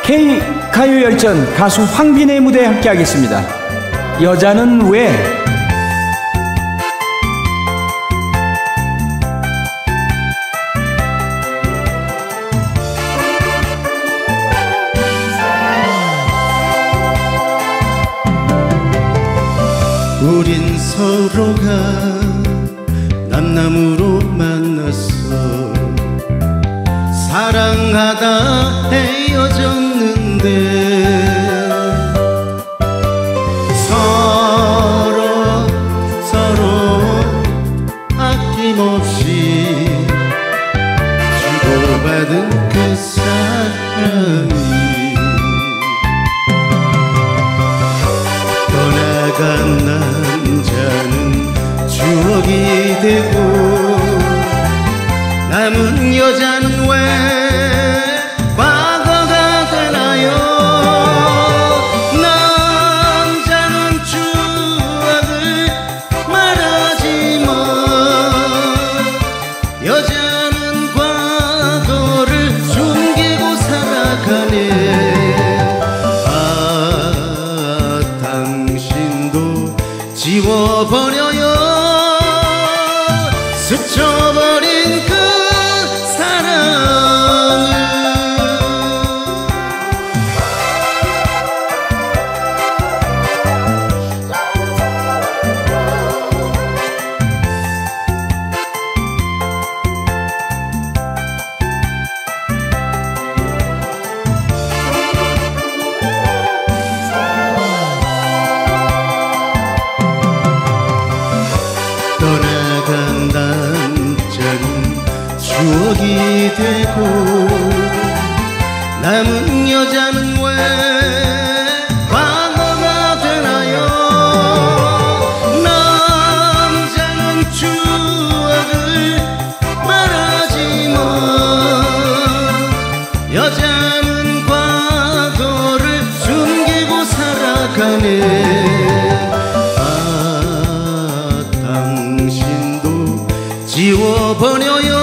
K 가요열전 가수 황빈의 무대에 함께하겠습니다. 여자는 왜? 우린 서로가 남남으로 만났어. 사랑하다 헤어졌는데 서로 아낌없이 주고받은 그 사랑이 떠나간 남자는 추억이 되고 남은 여자는 왜 과거가 되나요? 남자는 추억을 말하지만 여자는 과거를 숨기고 살아가네. 아, 당신도 지워버려요. 스쳐버린 그 사랑을. 떠나간 남자는 추억이 되고 남은 여자는 왜 과거가 되나요? 남자는 추억을 말하지만 여자는 과거를 숨기고 살아가네. 당신도 지워버려요.